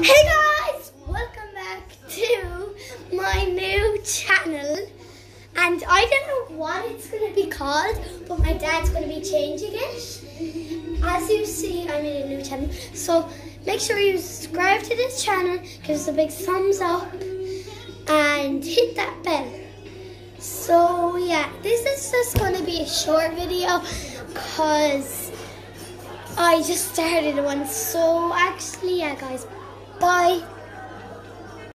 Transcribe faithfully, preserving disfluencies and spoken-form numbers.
Hey guys, welcome back to my new channel, and I don't know what it's going to be called, but my dad's going to be changing it. As you see, I made a new channel, so make sure you subscribe to this channel, give us a big thumbs up and hit that bell. So yeah, this is just going to be a short video because I just started one. So actually, yeah guys, bye.